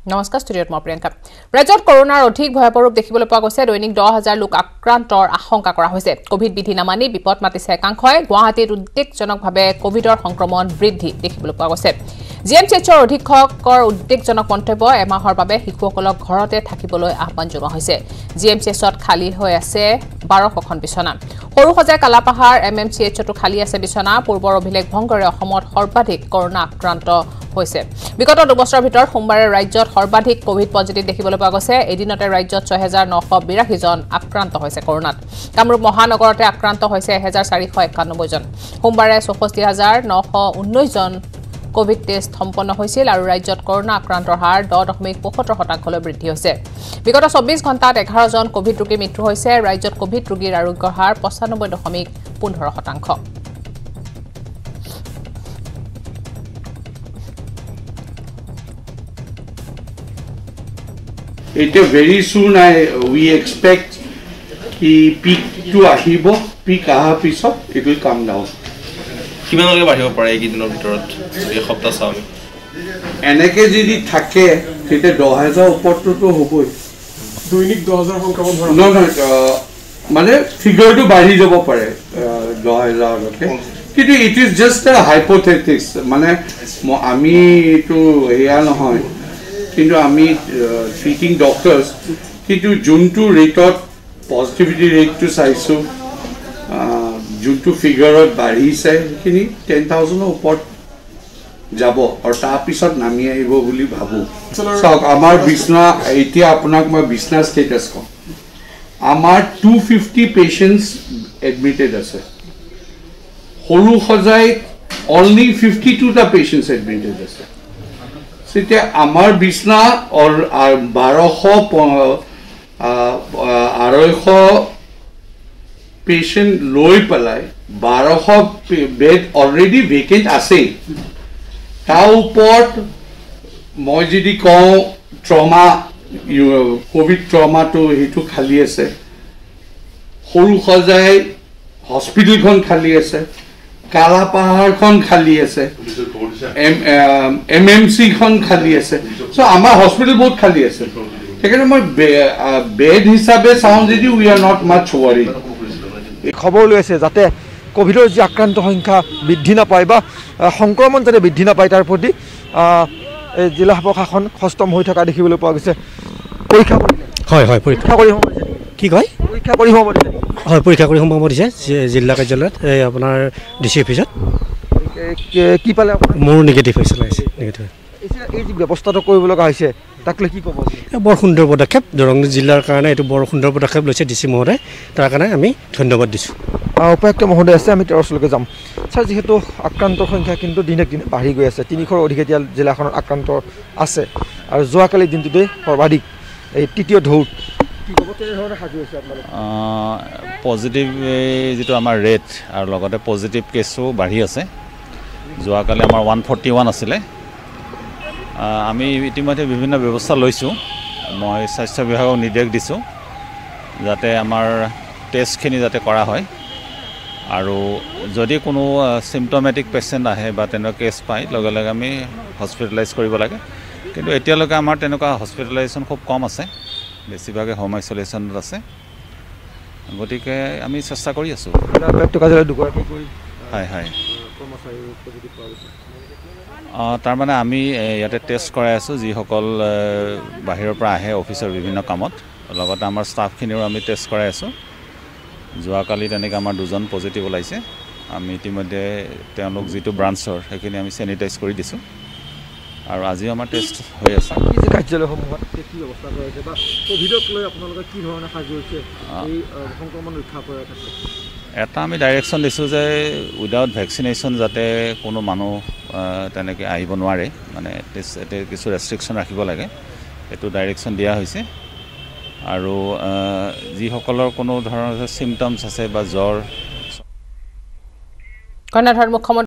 নমস্কাৰ ষ্টুডিঅ'ত মই প্ৰিয়ংকা ৰাজ্যত কৰোনাৰ অধিক ভয়াৱহ ৰূপ দেখিবলৈ পোৱা গৈছে দৈনিক 10,000 লোক আক্ৰান্তৰ আশংকা কৰা হৈছে কোভিড বিধি নামানি বিপদ মাতিছে একাংশই গুৱাহাটীত উদ্বেগজনকভাৱে কোভিডৰ সংক্ৰমণ বৃদ্ধি দেখিবলৈ পোৱা গৈছে জিএমচিএইচৰ অধীক্ষকৰ উদ্বেগজনক মন্তব্য এমাহৰ বাবে শিশুসকলক ঘৰতে থাকিবলৈ আহ্বান জনোৱা হৈছে জিএমচিএইচত খালী হৈ আছে 12খন বিছনা সৰুসজাই কালাপাহাৰ এমএমচিএইচতো খালী আছে বিছনা পূৰ্বৰ অভিলেখ ভংগৰে অসমত সৰ্বাধিক কৰোনা আক্ৰান্ত হৈছে বিগত 2 বছৰৰ ভিতৰত সোমবাৰে ৰাজ্যত সৰ্বাধিক কোভিড পজিটিভ দেখিবলৈ পোৱা গৈছে এদিনতে ৰাজ্যত 6982 জন আক্ৰান্ত হৈছে কৰোনাত কামৰূপ মহানগৰতে আক্ৰান্ত হৈছে 1491 জন সোমবাৰে 64919 জন কোভিড টেষ্ট সম্পন্ন হৈছিল আৰু ৰাজ্যত কৰোনা আক্ৰান্তৰ হাৰ 10.75% লৈ বৃদ্ধি হৈছে বিগত 24 ঘণ্টাত 11 জন কোভিড ৰোগীৰ মৃত্যু হৈছে ৰাজ্যত কোভিড ৰোগীৰ আৰোগ্যৰ হাৰ 95.15% Very soon we expect the peak to ahibo, peak aha pisot, it will come down. কিমানলৈকে বাঢ়িব পাৰে এই দিনৰ ভিতৰত এই সপ্তাহ চাও এনেকে যদি থাকে তেতিয়া 10,000 ওপৰটো হ'বই দৈনিক 10,000 সংক্ৰমণ ধৰা মানে ফিগাৰটো বাঢ়ি যাব পাৰে 10,000 লৈকে কিন্তু ইট ইজ জাস্ট আ হাইপোথেটিক্স মানে আমি তো এয়া নহয় কিন্তু আমি ট্ৰিটিং ডক্টৰছ কিন্তু যোনটো ৰেটত পজিটিভিটি ৰেটটো চাইছো যোনটো ফিগাৰত বাঢ়িছে সেইখিনি 10,000 ওপৰত যাব আৰু তাৰ পিছত নামি আহিব বুলি ভাবো চাওক আমাৰ বিছনা এতিয়া আপোনাক মই বিছনা ষ্টেটাছ কম আমাৰ 250 পেশেন্টস এডমিটেড আছে সৰু সজাই only 52 টা পেশেন্টস এডমিটেড আছে সেটা আমার বিছনা আর 1200 পেশেন্ট লই পেলাই 1200 বেড অলরেডি ভেকেন্ট আছে তার উপর মই যদি কও ট্রমা কোভিড ট্রমা তো হেতু খালি আছে সৰু সজাই হস্পিটেলখন খালি আছে কালাপাহাৰখন খালি আছে এমএমসি খন খালি আছে সো আমাৰ হস্পিটেল বহুত খালি আছে সেইকাৰণে মই বেড হিচাপে চাওঁ যদি we are not mass worried খবৰ লৈ আছে যাতে কোভিডৰ যি আক্ৰান্ত সংখ্যা বৃদ্ধি নাপায় বা সংক্ৰমণ যাতে বৃদ্ধি নাপায় তাৰ প্ৰতি জিলা প্ৰশাসন সষ্টম হৈ থকা দেখিবলৈ পোৱা গৈছে পৰীক্ষা কৰি হয় পৰীক্ষা কৰি কি কয় পৰীক্ষা কৰি হ'ব হয় পৰীক্ষা কৰি সম্ভৱ দিছে জিলা কাৰ্যালয়ত এই আপোনাৰ ডিসি অফিসত কি পালে মোৰ নিগেটিভ হৈছে নিগেটিভ এই যে ব্যৱস্থাটো কৰিব লগা হৈছে তাকলে কি ক'ব বৰ সুন্দৰ পদক্ষেপ দৰং জিলাৰ কাৰণে এইটো বৰ সুন্দৰ পদক্ষেপ লৈছে ডিসি মহোদয় তাৰ কাৰণে আমি ধন্যবাদ দিছোঁ উপায়ুক্ত মহোদয় আছে আমি 13লৈকে যাম স্যাৰ যেহেতু আক্ৰান্তৰ সংখ্যা কিন্তু দিনে দিনে বাঢ়ি গৈ আছে 300ৰ অধিক এতিয়া জিলাখনত আক্ৰান্ত আছে আৰু যোৱাকালি দিনটোতে সৰ্বাধিক এই তৃতীয় ঢৌত পজিটিভ যেটো আমাৰ ৰেট আৰু লগতে পজিটিভ কেছো বাঢ়ি আছে যোৱাকালি আমাৰ 141 আছিলে আমি ইতিমধ্যে বিভিন্ন ব্যৱস্থা লৈছোঁ মই স্বাস্থ্য বিভাগক নিৰ্দেশ দিছোঁ যাতে আমাৰ টেষ্টখিনি যাতে কৰা হয় আৰু যদি কোনো সিম্পটমেটিক পেশেন্ট আহে বা তেনেকুৱা কেছ পায় লগে লগে আমি হস্পিটেলাইজ কৰিব লাগে কিন্তু এতিয়ালৈকে আমাৰ তেনেকুৱা হস্পিটেলাইজেশ্যন খুব কম আছে বেছিভাগে হোম আইসোলেশনত আছে গতিকে আমি চেষ্টা কৰি আছোঁ হয় তাৰ মানে আমি ইয়াতে টেষ্ট কৰাই আছোঁ যিসকল বাহিৰৰ পৰা আহে অফিচৰ বিভিন্ন কামত লগতে আমাৰ ষ্টাফখিনিও আমি টেষ্ট কৰাই আছোঁ যোৱাকালি তেনেকৈ আমাৰ 2জন পজিটিভ ওলাইছে আমি ইতিমধ্যে তেওঁলোক যিটো ব্ৰাঞ্চৰ সেইখিনি আমি চেনিটাইজ কৰি দিছোঁ আৰু আজি আমাৰ টেষ্ট হৈ আছে কি যে কাৰ্যালয়সমূহত কি ব্যৱস্থা কৰা হৈছে বা কোভিডক লৈ আপোনালোকে কি ধৰণে সাজু হৈছে এই সংক্ৰমণ ৰক্ষা কৰাৰ ক্ষেত্ৰত এটা আমি ডাইৰেকশ্যন দিছোঁ যে উইদাউট ভেকচিনেশ্যন যাতে কোনো মানুহ তেনেকৈ আহিব নোৱাৰে মানে কিছু ৰেষ্ট্ৰিকশ্যন ৰাখিব লাগে এইটো ডাইৰেকশ্যন দিয়া হৈছে আৰু যিসকলৰ কোনো ধৰণৰ চিম্পটমছ আছে বা জ্বৰ কৰ্ণাটকৰ মুখ্যমন্ত্ৰী